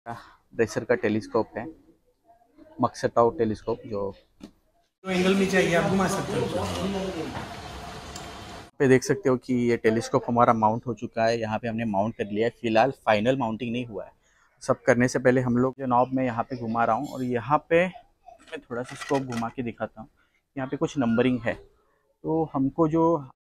Pressure का telescope है, मक्सटाओ telescope. जो एंगल में चाहिए आप घुमा सकते हो। पे देख सकते हो कि ये टेलीस्कोप हमारा माउंट हो चुका है। यहाँ पे हमने माउंट कर लिया है। फिलहाल फाइनल माउंटिंग नहीं हुआ है। सब करने से पहले हम लोग जो नॉब में यहाँ पे घुमा रहा हूँ, और यहाँ पे मैं थोड़ा सा स्कोप घुमा के दिखाता हूँ। यहाँ पे कुछ नंबरिंग है, तो हमको जो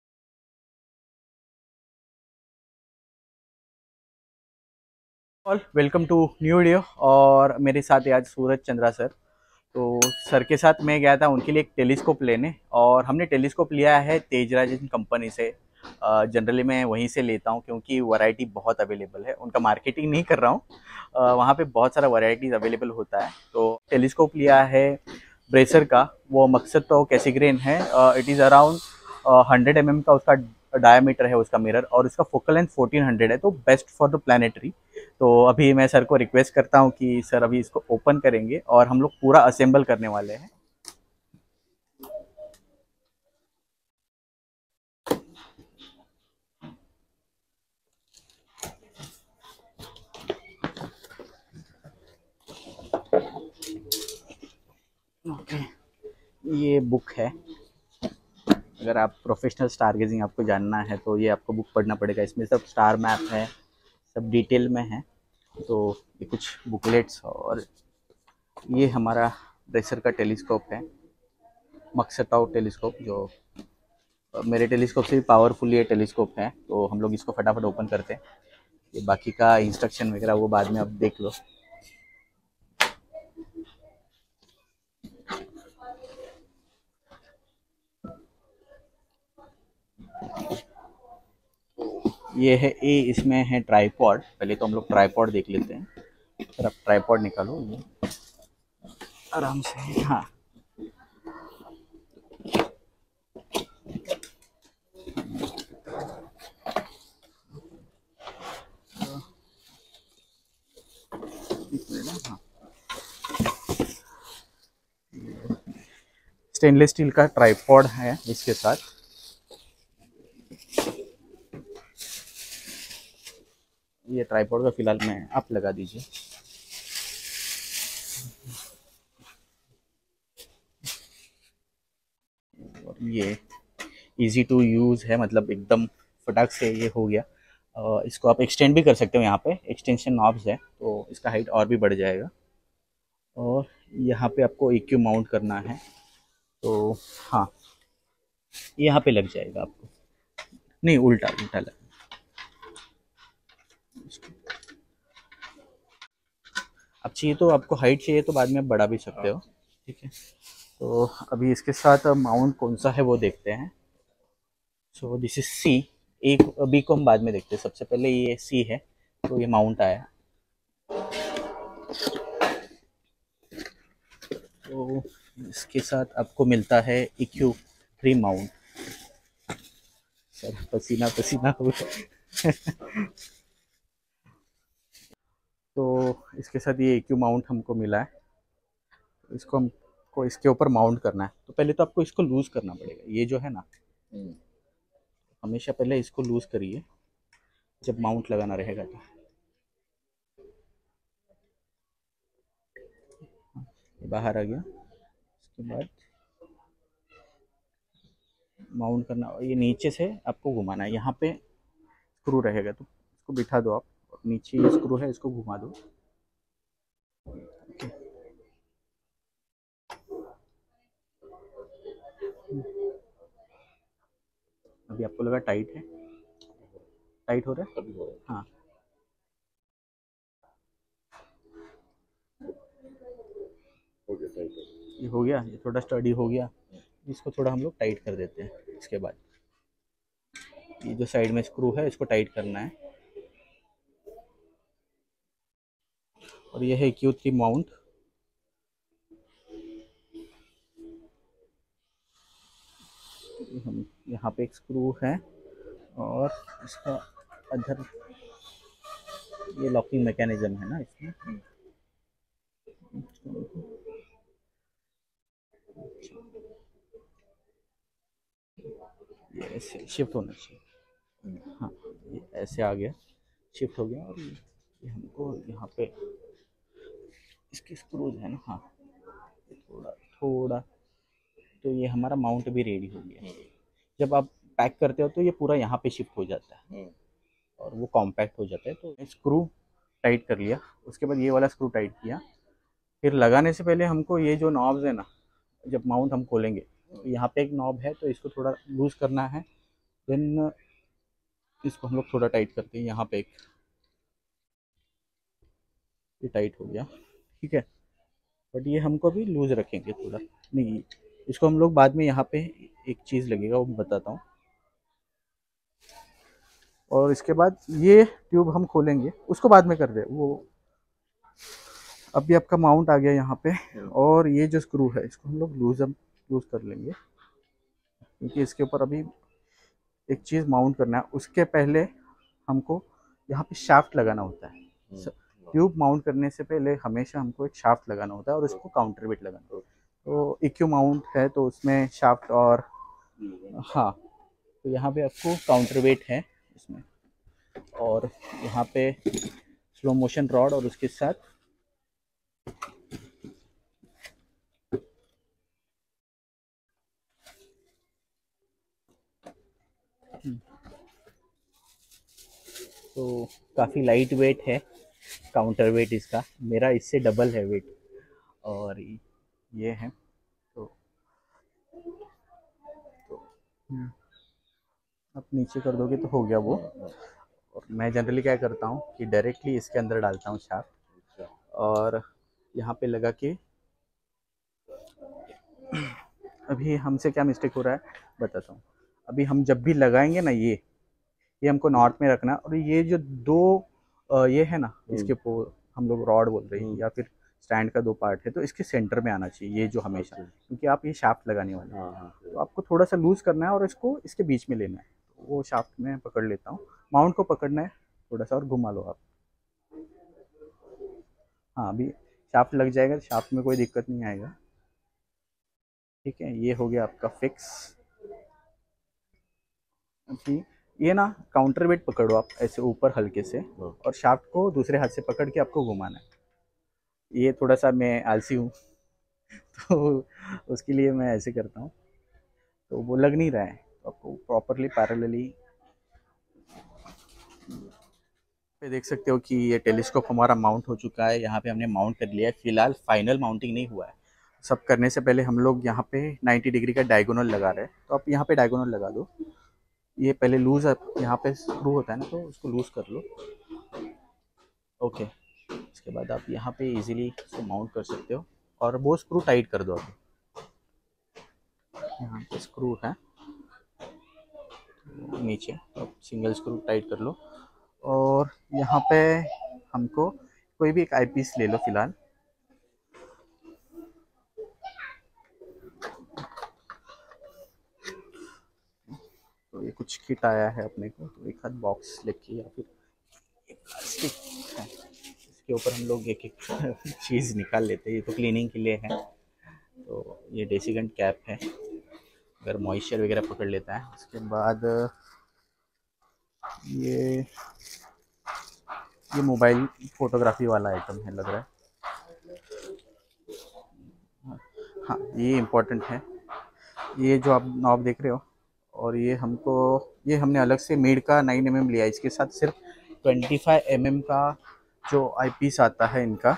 all welcome to new video. और मेरे साथ है आज सूरज चंद्रा सर। तो सर के साथ मैं गया था उनके लिए एक टेलीस्कोप लेने, और हमने टेलीस्कोप लिया है तेजराज कंपनी से। जनरली मैं वहीं से लेता हूँ क्योंकि वैरायटी बहुत अवेलेबल है। उनका मार्केटिंग नहीं कर रहा हूँ, वहाँ पे बहुत सारा वैरायटीज अवेलेबल होता है। तो टेलीस्कोप लिया है ब्रेसर का, वो मकसद तो कैसीग्रेन है। इट इज़ अराउंड 100 mm का उसका डायमीटर है उसका मिरर, और उसका फोकल लेंथ 1400 है, तो बेस्ट फॉर द प्लानिटरी। तो अभी मैं सर को रिक्वेस्ट करता हूँ कि सर अभी इसको ओपन करेंगे और हम लोग पूरा असेंबल करने वाले हैं। ओके, ये बुक है। अगर आप प्रोफेशनल स्टार गेजिंग आपको जानना है तो ये आपको बुक पढ़ना पड़ेगा। इसमें सब स्टार मैप है, सब डिटेल में है। तो ये कुछ बुकलेट्स, और ये हमारा ब्रेसर का टेलीस्कोप है, मक्सटाओ टेलीस्कोप। जो मेरे टेलीस्कोप से भी पावरफुल ये टेलीस्कोप है। तो हम लोग इसको फटाफट ओपन करते हैं। ये बाकी का इंस्ट्रक्शन वगैरह वो बाद में आप देख लो। ये है ए, इसमें है ट्राईपॉड। पहले तो हम लोग ट्राईपॉड देख लेते हैं। फिर आप ट्राईपॉड निकालो ये आराम से। हाँ, हाँ, स्टेनलेस स्टील का ट्राईपॉड है इसके साथ। ये ट्राईपॉड का फिलहाल मैं आप लगा दीजिए। और ये इजी टू यूज़ है, मतलब एकदम फटाक से ये हो गया। इसको आप एक्सटेंड भी कर सकते हो। यहाँ पे एक्सटेंशन नॉब्स है, तो इसका हाइट और भी बढ़ जाएगा। और यहाँ पे आपको EQ माउंट करना है, तो हाँ, यहाँ पे लग जाएगा आपको। नहीं, उल्टा उल्टा लग। अब चाहिए तो आपको हाइट चाहिए तो बाद में आप बढ़ा भी सकते हो। ठीक है, तो अभी इसके साथ माउंट कौन सा है वो देखते हैं। So this is C. एक बी को हम बाद में देखते हैं, सबसे पहले ये सी है, तो ये माउंट आया। तो इसके साथ आपको मिलता है EQ3 माउंट। सर पसीना पसीना हो तो इसके साथ ये EQ माउंट हमको मिला है। तो इसको हमको इसके ऊपर माउंट करना है। तो पहले तो आपको इसको लूज करना पड़ेगा, ये जो है ना। हमेशा पहले इसको लूज करिए जब माउंट लगाना रहेगा। तो ये बाहर आ गया। उसके बाद माउंट करना, और ये नीचे से आपको घुमाना है। यहाँ पे स्क्रू रहेगा, तो इसको बिठा दो आप, और नीचे ये स्क्रू है, इसको घुमा दो। अभी आपको लगा टाइट है, टाइट हो रहा है। अभी हो रहा है, हाँ। हो गया टाइट, ये हो गया, ये थोड़ा स्टडी हो गया। इसको थोड़ा हम लोग टाइट कर देते हैं। इसके बाद ये जो साइड में स्क्रू है इसको टाइट करना है। और ये है EQ3 माउंट। हम यहाँ पे एक स्क्रू है, और इसका अदर ये लॉकिंग मैकेनिज्म है ना इसमें। ये ऐसे शिफ्ट होना चाहिए। हाँ, ये ऐसे आ गया, शिफ्ट हो गया। और ये हमको यहाँ पे इसके स्क्रूज है ना, हाँ, थोड़ा थोड़ा। तो ये हमारा माउंट भी रेडी हो गया। जब आप पैक करते हो तो ये पूरा यहाँ पे शिफ्ट हो जाता है और वो कॉम्पैक्ट हो जाता है। तो स्क्रू टाइट कर लिया, उसके बाद ये वाला स्क्रू टाइट किया। फिर लगाने से पहले हमको ये जो नॉब्स है ना, जब माउंट हम खोलेंगे तो यहाँ पे एक नॉब है, तो इसको थोड़ा लूज करना है। देन इसको हम लोग थोड़ा टाइट करते हैं, यहाँ पे एक, ये टाइट हो गया, ठीक है। बट ये हमको अभी लूज रखेंगे थोड़ा, नहीं, इसको हम लोग बाद में यहाँ पे एक चीज़ लगेगा वो मैं बताता हूँ। और इसके बाद ये ट्यूब हम खोलेंगे, उसको बाद में कर दे वो। अभी आपका माउंट आ गया यहाँ पे, और ये जो स्क्रू है इसको हम लोग लूज कर लेंगे, क्योंकि इसके ऊपर अभी एक चीज़ माउंट करना है। उसके पहले हमको यहाँ पे शाफ्ट लगाना होता है। ट्यूब माउंट करने से पहले हमेशा हमको एक शाफ्ट लगाना होता है और इसको काउंटर वेट लगाना होता है। तो इक्यू माउंट है तो उसमें शाफ्ट और, हाँ, तो यहाँ पे आपको काउंटर वेट है इसमें, और यहाँ पे स्लो मोशन रॉड और उसके साथ तो काफ़ी लाइट वेट है काउंटर वेट इसका, मेरा इससे डबल है वेट। और ये है तो, तो आप नीचे कर दोगे तो हो गया वो। और मैं जनरली क्या करता हूँ कि डायरेक्टली इसके अंदर डालता हूँ शाफ्ट, और यहाँ पे लगा के, अभी हमसे क्या मिस्टेक हो रहा है बताता हूँ। अभी हम जब भी लगाएंगे ना, ये हमको नॉर्थ में रखना, और ये जो दो ये है ना, इसके हम लोग रॉड बोल रहे हैं या फिर स्टैंड का दो पार्ट है, तो इसके सेंटर में आना चाहिए ये जो हमेशा, क्योंकि आप ये शाफ्ट लगाने वाले हैं। तो आपको थोड़ा सा लूज करना है और इसको इसके बीच में लेना है। तो वो शाफ्ट में पकड़ लेता हूँ, माउंट को पकड़ना है थोड़ा सा और घुमा लो आप। हाँ, अभी शाफ्ट लग जाएगा, शाफ्ट में कोई दिक्कत नहीं आएगा, ठीक है। ये हो गया आपका फिक्स। अभी ये ना काउंटर वेट पकड़ो आप ऐसे ऊपर हल्के से, और शाफ्ट को दूसरे हाथ से पकड़ के आपको घुमाना है। ये थोड़ा सा मैं आलसी हूँ तो उसके लिए मैं ऐसे करता हूँ, तो वो लग नहीं रहा है, तो आपको प्रॉपरली पैरेलली पे देख सकते हो कि ये टेलीस्कोप हमारा माउंट हो चुका है। यहाँ पे हमने माउंट कर लिया है, फिलहाल फाइनल माउंटिंग नहीं हुआ है। सब करने से पहले हम लोग यहाँ पे 90 डिग्री का डायगोनल लगा रहे हैं, तो आप यहाँ पे डायगोनल लगा दो। ये पहले लूज यहाँ पे स्क्रू होता है ना, तो उसको लूज कर लो, ओके। इसके बाद आप यहाँ पे इजीली इसको माउंट कर सकते हो, और वो स्क्रू टाइट कर दो। अभी यहाँ पे स्क्रू है नीचे, अब सिंगल स्क्रू टाइट कर लो। और यहाँ पे हमको कोई भी एक आई पीस ले लो फिलहाल। तो ये कुछ किट आया है अपने को, तो एक हाथ बॉक्स लेके या फिर एक प्लास्टिक है, इसके ऊपर हम लोग एक एक चीज़ निकाल लेते हैं। ये तो क्लीनिंग के लिए है। तो ये डेसीगंट कैप है, अगर मॉइस्चर वगैरह पकड़ लेता है। उसके बाद ये ये मोबाइल फोटोग्राफी वाला आइटम है लग रहा है, हाँ ये इम्पोर्टेंट है। ये जो आप नॉब देख रहे हो, और ये हमको, ये हमने अलग से मेड का 9 mm लिया है। इसके साथ सिर्फ 25 mm का जो आई पीस आता है इनका,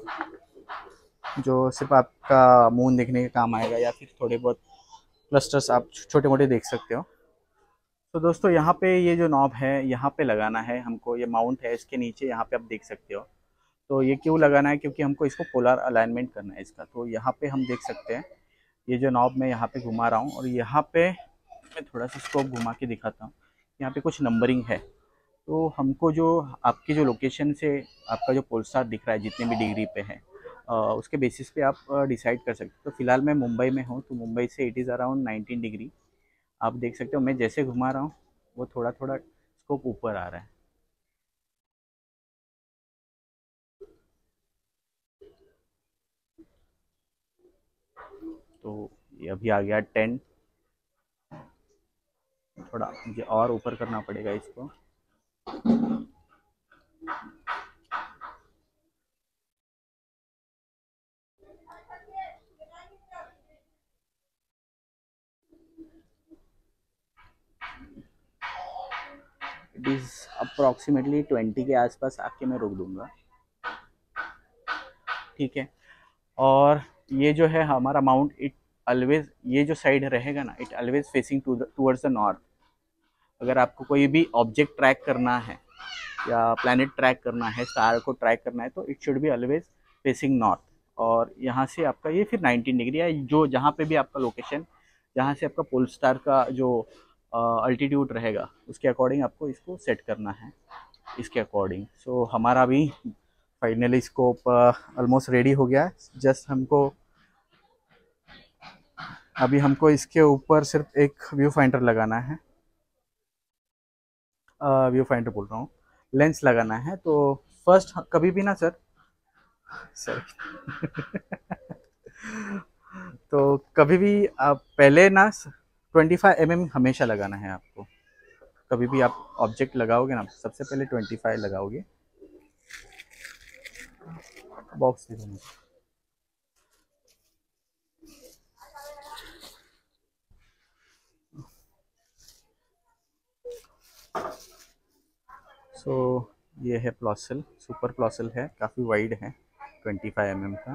जो सिर्फ आपका मून देखने के काम आएगा, या फिर थोड़े बहुत क्लस्टर्स आप छोटे मोटे देख सकते हो। तो दोस्तों यहाँ पे ये जो नॉब है यहाँ पे लगाना है हमको, ये माउंट है इसके नीचे, यहाँ पे आप देख सकते हो। तो ये क्यों लगाना है, क्योंकि हमको इसको पोलर अलाइनमेंट करना है इसका। तो यहाँ पे हम देख सकते हैं, ये जो नॉब मैं यहाँ पे घुमा रहा हूँ, और यहाँ पे मैं थोड़ा सा स्कोप घुमा के दिखाता हूँ। यहाँ पे कुछ नंबरिंग है, तो हमको जो आपकी जो लोकेशन से आपका जो पोलस्टार दिख रहा है जितने भी डिग्री पे है, उसके बेसिस पे आप डिसाइड कर सकते हो। तो फिलहाल मैं मुंबई में हूँ, तो मुंबई से इट इज़ अराउंड 19 डिग्री। आप देख सकते हो मैं जैसे घुमा रहा हूँ वो थोड़ा थोड़ा स्कोप ऊपर आ रहा है। तो ये अभी आ गया 10, थोड़ा मुझे और ऊपर करना पड़ेगा इसको। इट इज़ अप्रॉक्सीमेटली 20 के आसपास आके मैं रोक दूंगा, ठीक है। और ये जो है हमारा माउंट, इट ऑलवेज, ये जो साइड रहेगा ना, it always facing towards the north. अगर आपको कोई भी ऑब्जेक्ट ट्रैक करना है या प्लैनेट ट्रैक करना है, स्टार को ट्रैक करना है, तो it should be always facing north. और यहाँ से आपका ये फिर 19 डिग्री है, जो जहाँ पे भी आपका लोकेशन, जहाँ से आपका पोल स्टार का जो अल्टीट्यूड रहेगा, उसके अकॉर्डिंग आपको इसको सेट करना है, इसके अकॉर्डिंग। सो हमारा अभी फाइनली स्कोप ऑलमोस्ट रेडी हो गया है। जस्ट हमको अभी हमको इसके ऊपर सिर्फ एक व्यू फाइंडर लगाना है, व्यू फाइंडर बोल रहा हूँ, लेंस लगाना है। तो फर्स्ट कभी भी ना सर, सर तो कभी भी आप पहले ना 25 mm हमेशा लगाना है आपको। कभी भी आप ऑब्जेक्ट लगाओगे ना, सबसे पहले 25 लगाओगे। बॉक्स दे दो मुझे। सो ये है प्लॉसल, सुपर प्लॉसल है, काफ़ी वाइड है, 25 mm का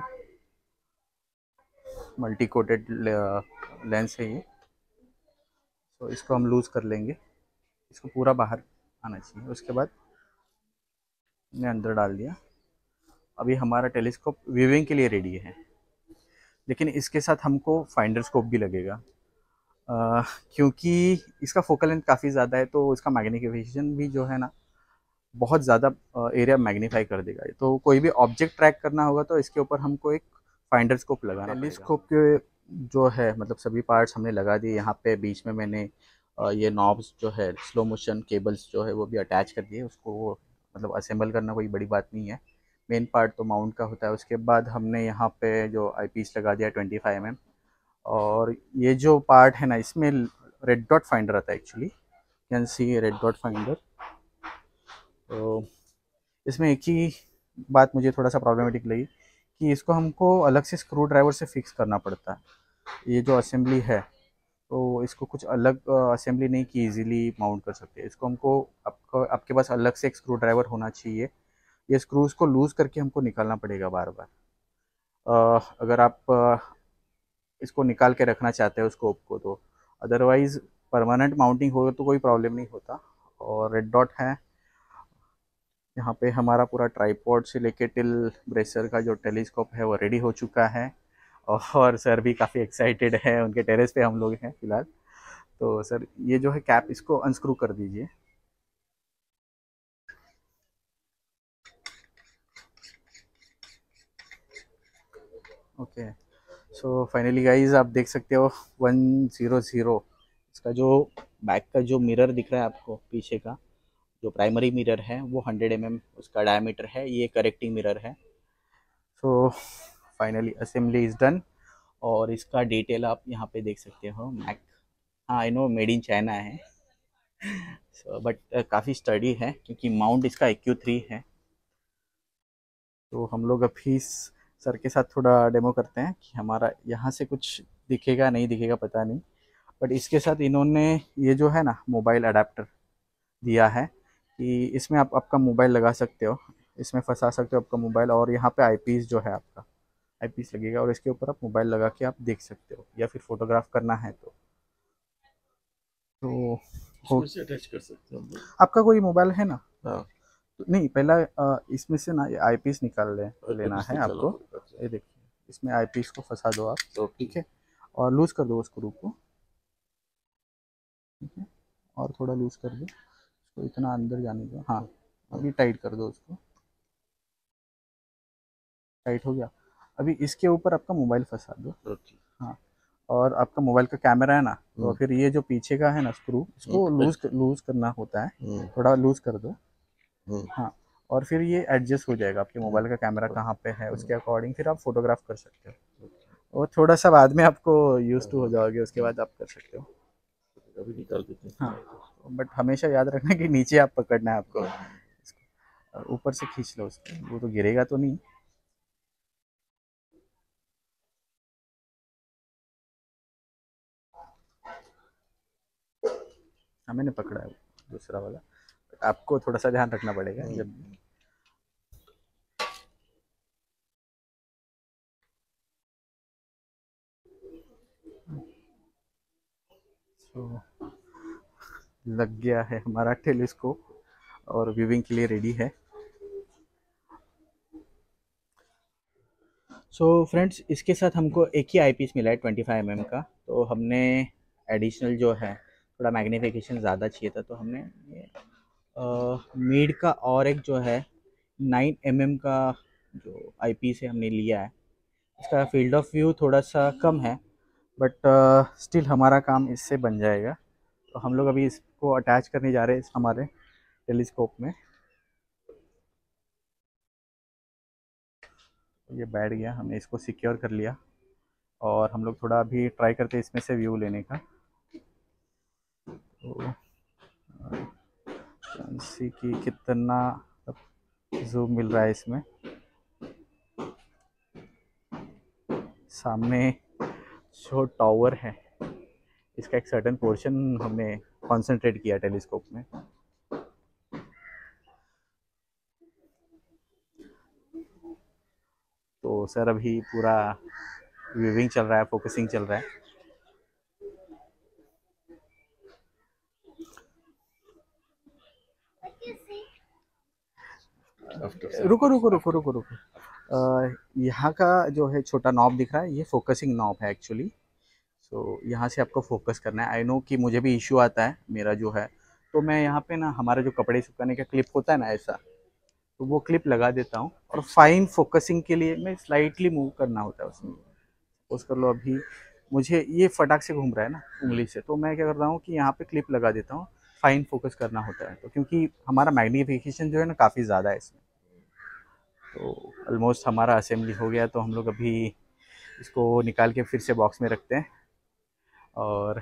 मल्टी कोटेड लेंस है ये। तो इसको हम लूज़ कर लेंगे, इसको पूरा बाहर आना चाहिए। उसके बाद मैंने अंदर डाल दिया। अभी हमारा टेलीस्कोप व्यूइंग के लिए रेडी है, लेकिन इसके साथ हमको फाइंडर स्कोप भी लगेगा, क्योंकि इसका फोकल लेंथ काफ़ी ज़्यादा है, तो इसका मैग्नीफिकेशन भी जो है ना, बहुत ज़्यादा एरिया मैग्नीफाई कर देगा। तो कोई भी ऑब्जेक्ट ट्रैक करना होगा तो इसके ऊपर हमको एक फाइंडर स्कोप लगाना पड़ेगा। टेलीस्कोप के जो है मतलब सभी पार्ट्स हमने लगा दिए। यहाँ पे बीच में मैंने ये नॉब्स जो है, स्लो मोशन केबल्स जो है वो भी अटैच कर दिए। उसको मतलब असेंबल करना कोई बड़ी बात नहीं है, मेन पार्ट तो माउंट का होता है। उसके बाद हमने यहाँ पे जो आई पीस लगा दिया 25 mm। और ये जो पार्ट है ना, इसमें रेड डॉट फाइंडर आता है actually, can see red dot finder. तो इसमें एक ही बात मुझे थोड़ा सा प्रॉब्लमेटिक लगी कि इसको हमको अलग से स्क्रू ड्राइवर से फिक्स करना पड़ता है। ये जो असेंबली है, तो इसको कुछ अलग असेंबली नहीं की इजीली माउंट कर सकते। इसको हमको आपके पास अलग से एक स्क्रू ड्राइवर होना चाहिए। ये स्क्रूज को लूज़ करके हमको निकालना पड़ेगा बार बार। अगर आप इसको निकाल के रखना चाहते हो स्कोप को, तो अदरवाइज़ परमानेंट माउंटिंग हो तो कोई प्रॉब्लम नहीं होता। और रेड डॉट है यहाँ पे। हमारा पूरा ट्राईपॉड से लेके टिल ब्रेसर का जो टेलीस्कोप है वो रेडी हो चुका है। और सर भी काफ़ी एक्साइटेड है, उनके टेरेस पे हम लोग हैं फिलहाल। तो सर ये जो है कैप, इसको अनस्क्रू कर दीजिए। ओके, सो फाइनली गाइज आप देख सकते हो 100, इसका जो बैक का जो मिरर दिख रहा है आपको पीछे का, जो प्राइमरी मिरर है वो 100 mm उसका डायमीटर है। ये करेक्टिंग मिरर है। So finally assembly is done. और इसका डिटेल आप यहाँ पे देख सकते हो। मैक, हाँ I know made in China है, बट काफ़ी स्टडी है क्योंकि माउंट इसका EQ3 है। तो हम लोग अभी सर के साथ थोड़ा डेमो करते हैं कि हमारा यहाँ से कुछ दिखेगा नहीं दिखेगा पता नहीं। बट इसके साथ इन्होंने ये जो है ना मोबाइल अडेप्टर दिया है कि इसमें आप आपका मोबाइल लगा सकते हो, इसमें फंसा सकते हो आपका मोबाइल। और यहाँ पे आईपीस जो है आपका आईपीस लगेगा, और इसके ऊपर आप मोबाइल लगा के आप देख सकते हो, या फिर फोटोग्राफ करना है तो इसमें से अटैच कर सकते हैं हम लोग। आपका कोई मोबाइल है ना, हाँ, तो नहीं पहला इसमें से ना ये आईपीस और लेना वापस है निकालना आपको। पड़ेगा। ये देखिए, इसमें आईपीस को फंसा दो आप, ओके। ठीक है। और लूज़ कर दो उस स्क्रू को, ठीक है। और थोड़ा लूज़ कर दो इसको, इतना अंदर जाने दो। हाँ, अभी टाइट कर दो उसको, टाइट हो गया। अभी इसके ऊपर आपका मोबाइल फंसा दो। ओके। हाँ, और आपका मोबाइल का कैमरा है ना, तो फिर ये जो पीछे का है ना स्क्रू, इसको लूज़ करना होता है, थोड़ा लूज़ कर दो। हाँ, और फिर ये एडजस्ट हो जाएगा आपके मोबाइल का कैमरा कहाँ पे है, उसके अकॉर्डिंग फिर आप फोटोग्राफ कर सकते हो। और थोड़ा सा बाद में आपको यूज टू हो जाओगे, उसके बाद आप कर सकते हो। अभी निकाल देते हैं। हाँ, बट हमेशा याद रखना कि नीचे आप पकड़ना है आपको इसको, ऊपर से खींच लो उसको, वो तो गिरेगा तो नहीं। हाँ मैंने पकड़ा है दूसरा वाला। आपको थोड़ा सा ध्यान रखना पड़ेगा जब तो लग गया है हमारा टेलीस्कोप और व्यूइंग के लिए रेडी है। सो फ्रेंड्स, इसके साथ हमको एक ही आई पीस मिला है 25 mm का। तो हमने एडिशनल जो है थोड़ा मैग्नीफिकेशन ज़्यादा चाहिए था, तो हमने ये मीड का और एक जो है 9 mm का जो आई पीस है हमने लिया है। इसका फील्ड ऑफ व्यू थोड़ा सा कम है, बट स्टिल हमारा काम इससे बन जाएगा। तो हम लोग अभी इसको अटैच करने जा रहे हैं हमारे टेलीस्कोप में। ये बैठ गया, हमने इसको सिक्योर कर लिया और हम लोग थोड़ा अभी ट्राई करते हैं इसमें से व्यू लेने का। तो सी कि कितना जूम मिल रहा है इसमें। सामने जो टावर है इसका एक सर्टेन पोर्शन हमने कंसंट्रेट किया टेलीस्कोप में। तो सर अभी पूरा व्यूइंग चल रहा है, फोकसिंग चल रहा है। रुको रुको रुको रुको रुको, यहाँ का जो है छोटा नॉब दिख रहा है, ये फोकसिंग नॉब है एक्चुअली। सो यहाँ से आपको फोकस करना है। आई नो कि मुझे भी इश्यू आता है मेरा जो है, तो मैं यहाँ पे ना हमारा जो कपड़े सुखाने का क्लिप होता है ना ऐसा, तो वो क्लिप लगा देता हूँ और फाइन फोकसिंग के लिए मैं स्लाइटली मूव करना होता है उसमें। सपोज कर लो अभी मुझे ये फटाक से घूम रहा है ना उंगली से, तो मैं क्या कर रहा हूँ कि यहाँ पे क्लिप लगा देता हूँ, फाइन फोकस करना होता है। तो क्योंकि हमारा मैग्नीफिकेशन जो है ना काफ़ी ज़्यादा है इसमें। तो ऑलमोस्ट हमारा असेंबली हो गया, तो हम लोग अभी इसको निकाल के फिर से बॉक्स में रखते हैं। और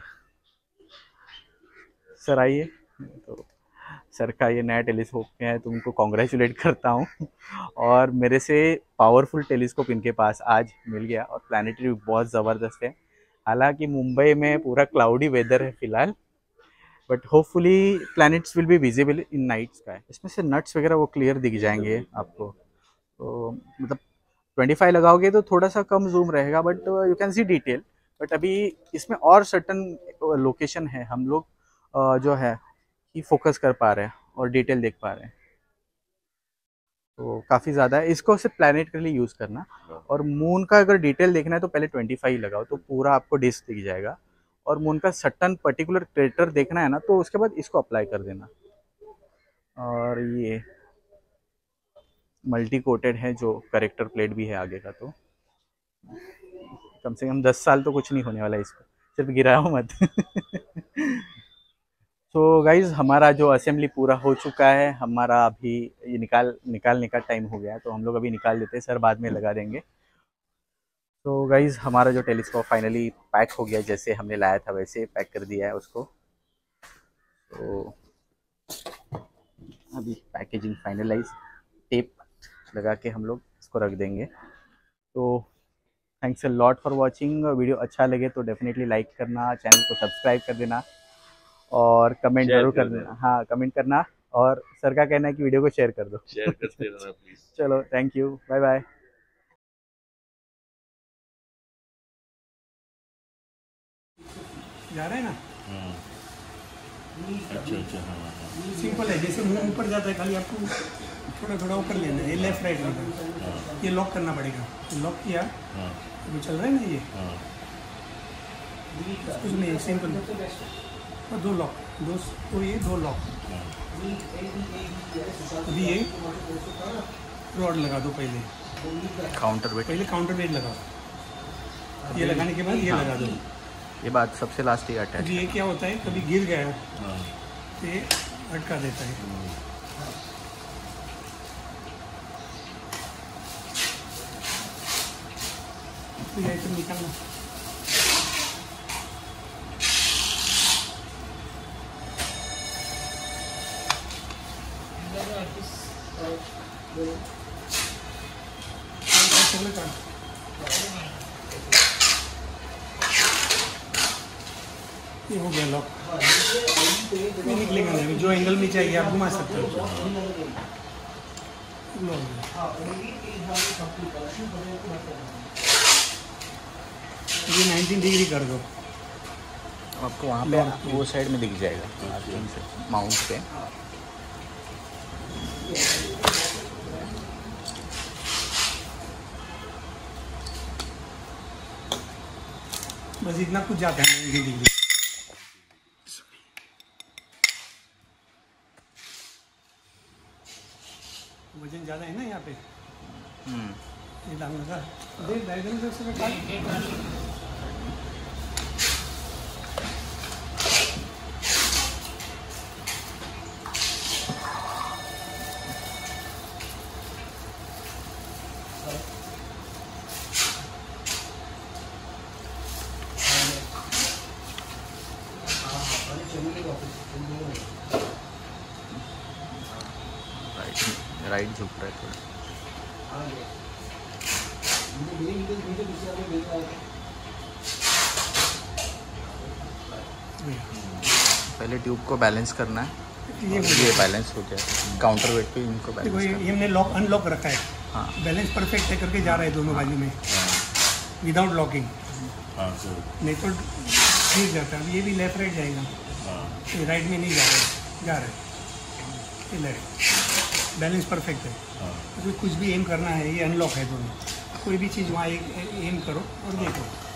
सर आइए, तो सर का ये नया टेलीस्कोप में है, तो उनको कॉन्ग्रेचुलेट करता हूँ। और मेरे से पावरफुल टेलीस्कोप इनके पास आज मिल गया और प्लानिटरी भी बहुत ज़बरदस्त है। हालांकि मुंबई में पूरा क्लाउडी वेदर है फिलहाल, but hopefully planets will be visible in night sky. इसमें से नट्स वगैरह वो क्लियर दिख जाएंगे आपको। तो मतलब 25 लगाओगे तो थोड़ा सा कम जूम रहेगा, but you can see detail. But अभी इसमें और सर्टन लोकेशन है, हम लोग जो है कि फोकस कर पा रहे हैं और डिटेल देख पा रहे हैं। तो काफ़ी ज़्यादा है, इसको सिर्फ प्लैनेट के लिए यूज़ करना। और मून का अगर डिटेल देखना है तो पहले 25 लगाओ, तो पूरा आपको डिस्क दिख जाएगा। और मून का सर्टन पर्टिकुलर क्रेटर देखना है ना, तो उसके बाद इसको अप्लाई कर देना। और ये मल्टी कोटेड है, जो करेक्टर प्लेट भी है आगे का, तो कम से कम 10 साल तो कुछ नहीं होने वाला इसको, सिर्फ गिराओ मत। तो गाइज़ हमारा जो असेंबली पूरा हो चुका है, हमारा अभी ये निकालने का टाइम हो गया है, तो हम लोग अभी निकाल देते हैं, सर बाद में लगा देंगे। तो गाइज़ हमारा जो टेलीस्कोप फाइनली पैक हो गया, जैसे हमने लाया था वैसे पैक कर दिया है उसको। तो अभी पैकेजिंग फाइनलाइज, टेप लगा के हम लोग इसको रख देंगे। तो thanks a lot for watching. Video अच्छा लगे तो डेफिनेटली लाइक करना, चैनल को सब्सक्राइब कर देना और कमेंट जरूर कर देना। हाँ, कमेंट करना। और सर का कहना है कि वीडियो को शेयर कर दो। शेयर करते रहना प्लीज। चलो, थैंक यू, बाय बाय। जा रहा है ना? अच्छा अच्छा, हाँ सिंपल है, जैसे मुंह ऊपर जाता है, खाली आपको थोड़ा थोड़ा ऊपर लेना है, लेफ्ट राइट में। ये लॉक करना पड़ेगा। लॉक किया, अभी चल रहा है ना ये, कुछ नहीं, सिंपल। और 2 लॉक, तो ये 2 लॉक। अभी ये रॉड लगा दो पहले, काउंटर वेट, पहले काउंटर वेट लगाओ। ये लगाने के बाद ये लगा दो। ये बात सबसे लास्ट ही अटैच। ये क्या होता है, कभी गिर गया तो ये अटका देता है। तो ये आइटम निकालना। ये हो गया लॉक। नहीं निकलेगा नहीं, जो एंगल में चाहिए आप घुमा सकते हो। ये 90 डिग्री कर दो, आपको वहाँ पे वो साइड में दिख जाएगा माउंट पे। बस इतना कुछ जाता है 90 डिग्री। वजन ज़्यादा है ना यहाँ पे, ये डालने का देख डायगोनल से काट। राइट झुक रहा है थोड़ा। पहले ट्यूब को बैलेंस करना है, ये बैलेंस हो गया। काउंटर वेट पे इनको बैलेंस देखो ये हमने लॉक अनलॉक रखा है। हाँ, बैलेंस परफेक्ट है करके जा रहा है दोनों बाजू में विदाउट लॉकिंग। नहीं तो ठीक जाता है। अब ये भी लेफ्ट राइट जाएगा, ये राइट में नहीं जा रहा है ये लेफ्ट। बैलेंस परफेक्ट है। तो कुछ भी एम करना है, ये अनलॉक है दोनों। कोई भी चीज़ वहाँ एम करो और देखो।